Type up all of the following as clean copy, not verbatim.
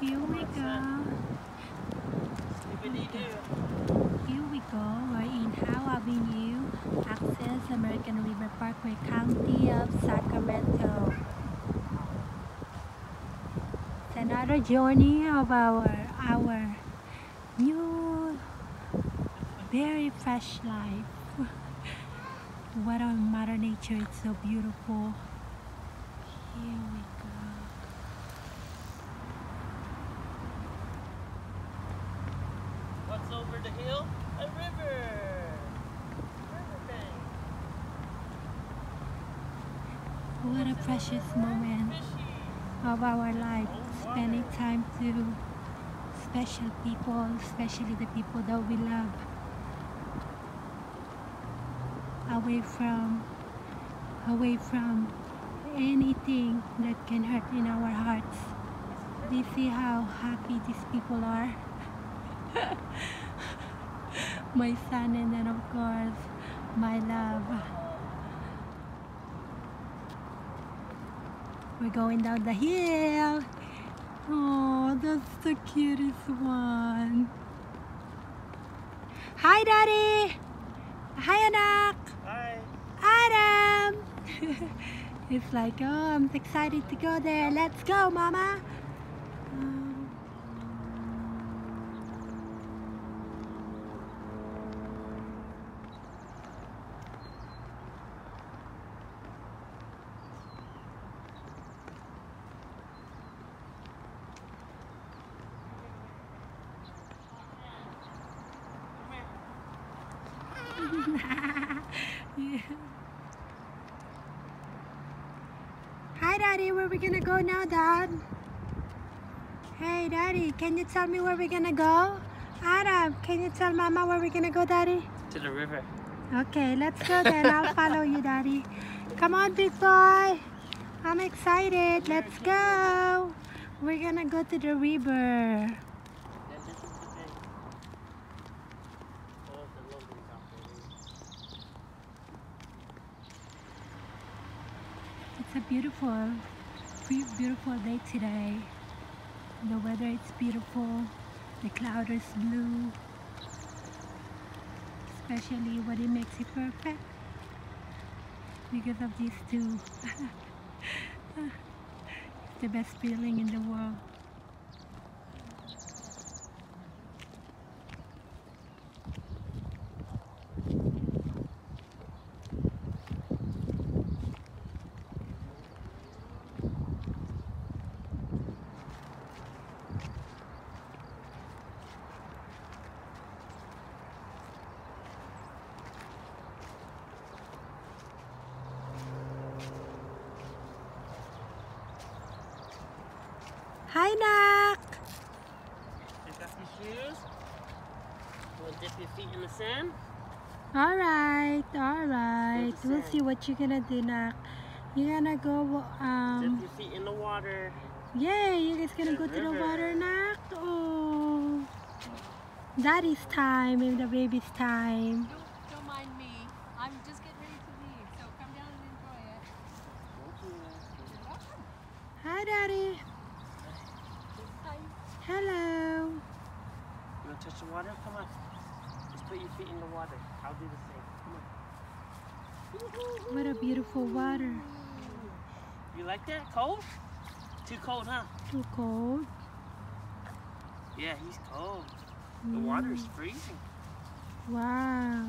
Here we go. Here we go. We're in Howe Avenue, Access American River Parkway, County of Sacramento. It's another journey of our new, very fresh life. What on Mother Nature, it's so beautiful. Here we go. What's over the hill? A river. Riverbank. What a precious moment of our life, spending time to special people, especially the people that we love, away from anything that can hurt in our hearts. Do you see how happy these people are? My son, and then of course my love. We're going down the hill. Oh, that's the cutest one. Hi, Daddy. Hi, anak. Hi. Adam. It's like, oh, I'm excited to go there. Let's go, Mama. Yeah. Hi, Daddy. Where are we gonna go now, Dad? Hey, Daddy. Can you tell me where we're gonna go? Adam, can you tell Mama where we're gonna go, Daddy? To the river. Okay, let's go then. I'll follow you, Daddy. Come on, big boy. I'm excited. Let's go. We're gonna go to the river. It's a beautiful day today. The weather is beautiful. The cloud is blue. Especially what it makes it perfect because of these two. It's the best feeling in the world. Hi, Nak! Take off your shoes. We'll dip your feet in the sand. Alright. We'll see what you're gonna do, Nak. You're gonna go, Dip your feet in the water. Yay! You guys gonna go to the water, Nak? Oh! Daddy's time and the baby's time. Don't mind me. I'm just getting ready to leave, so come down and enjoy it. You're welcome. Hi, Daddy. Hi. Hello. You want to touch the water? Come on. Just put your feet in the water. I'll do the same. Come on. What a beautiful water. You like that? Cold? Too cold, huh? Too cold. Yeah, he's cold. The water is freezing. Wow.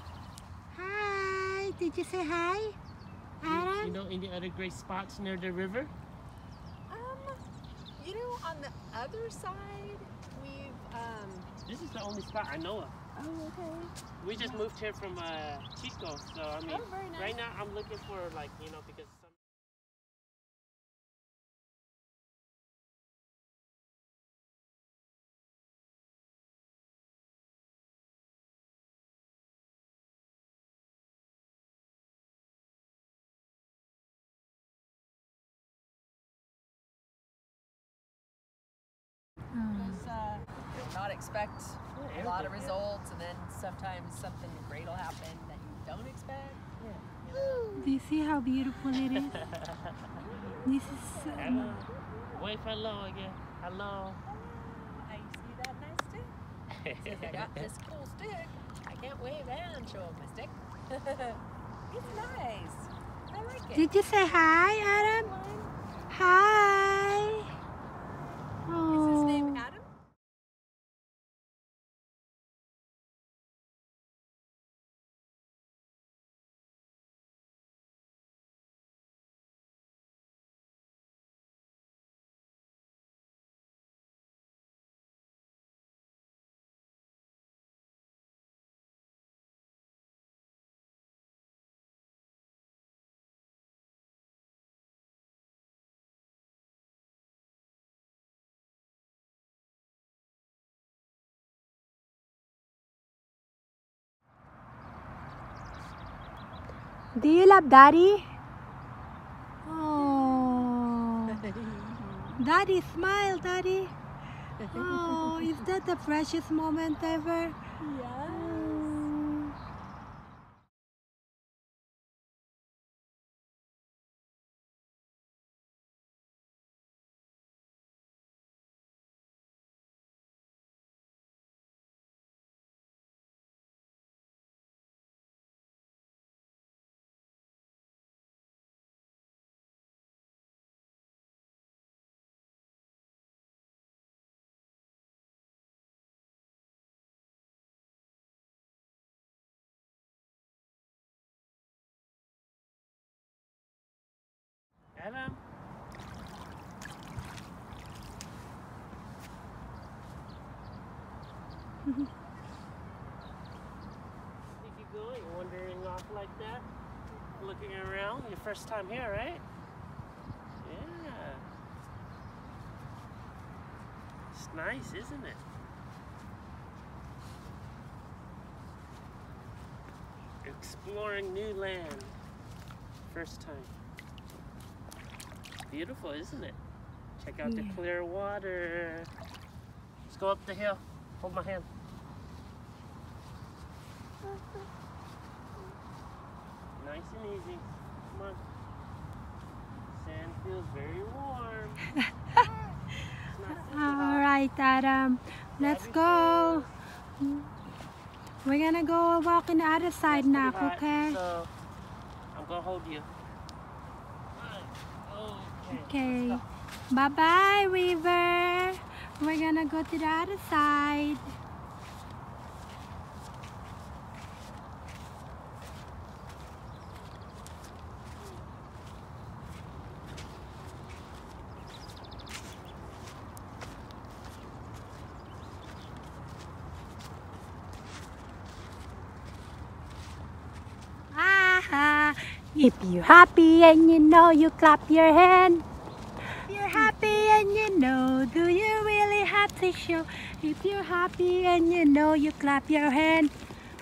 Hi. Did you say hi, Adam? You know any other great spots near the river? You know, on the other side, we've, This is the only spot I know of. oh, okay. We just moved here from Chico, so I mean, Oh, very nice. right now I'm looking for like, you know, because some Not expect a lot of results, and then sometimes something great will happen that you don't expect. Do you see how beautiful it is? This is Wait for low again. Hello. I see that nice stick. Says I got this cool stick. I can't wave and show off my stick. It's nice. I like it. Did you say hi, Adam? Hi. Is his name Adam? Do you love Daddy? Oh. Daddy, smile, Daddy. Oh, is that the freshest moment ever? Yeah. Oh. Adam. Think you go? You're wandering off like that? Looking around? Your first time here, right? Yeah. It's nice, isn't it? Exploring new land. First time. Beautiful, isn't it? Check out the clear water. Let's go up the hill. Hold my hand. Nice and easy. Come on. Sand feels very warm. It's not super hot. All right, Adam. Let's go. We're gonna go walk on the other side It's now, pretty hot, okay? So I'm gonna hold you. Okay. Bye-bye, River. We're gonna go to the other side. Ah, if you're happy and you know, you clap your hand. If you're happy and you know, do you really have to show? If you're happy and you know, you clap your hand.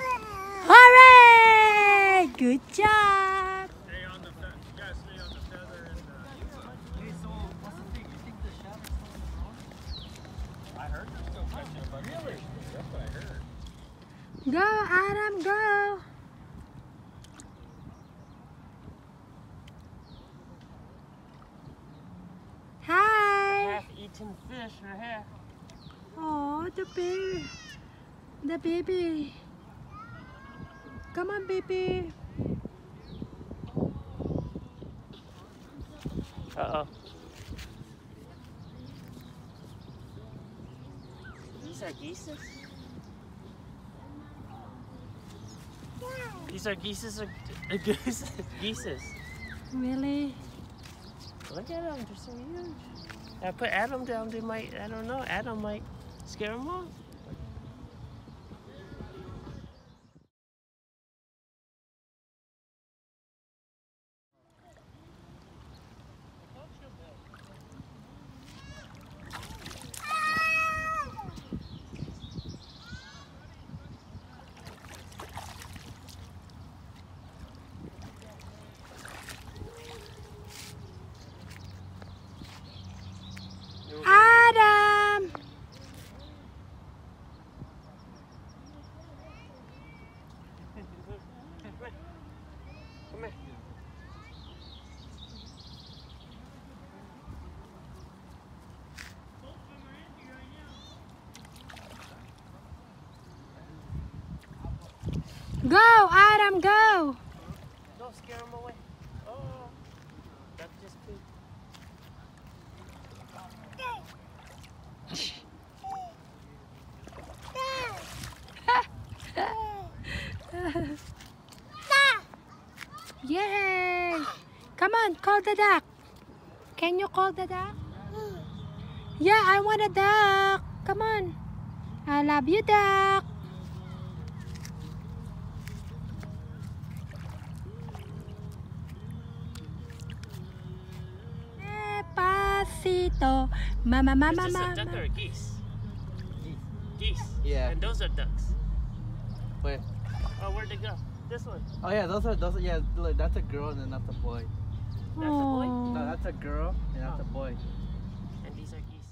Hooray! Good job! Stay on the feather. You gotta stay on the feather and Hey, so what's the thing? You think the shadow's still strong? I heard they're still catching a bunch. Really? That's what I heard. Go, Adam, go! Hi! Half-eaten fish right here. Oh, the baby. The baby. Come on, baby. Uh-oh. These are geeses? These are geeses or gooses? Geeses. Really? Look at them, they're so huge. I put Adam down, they might, I don't know, Adam might scare them off. Adam! Go, Adam, go. Go scare them away. Oh, that's just cute. Yay! Come on, call the duck. Can you call the duck? Yeah, I want a duck. Come on. I love you, duck. Despacito. Mama, mama, Is this a duck mama. or a geese? Geese. Yeah. And those are ducks. Wait. Oh, where'd they go? This one. Oh yeah, those are yeah. Look, that's a girl and then that's a boy. That's a boy? No, Oh. that's a girl and that's a boy. And these are geese.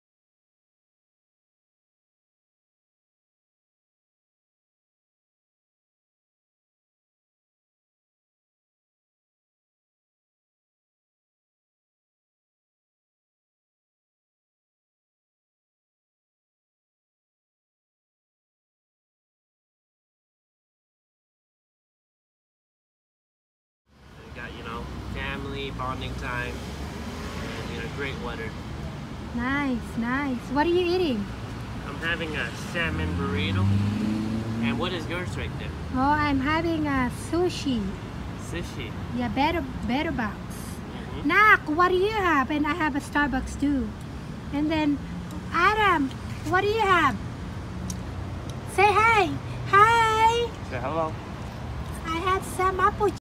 We got, family bonding time and, great weather. Nice, nice. What are you eating? I'm having a salmon burrito. And what is yours right there? Oh, I'm having a sushi. Sushi. Yeah, better box. Mhm. Nak, what do you have? And I have a Starbucks too. And then, Adam, what do you have? Say hi. Hi. Say hello. I have some apple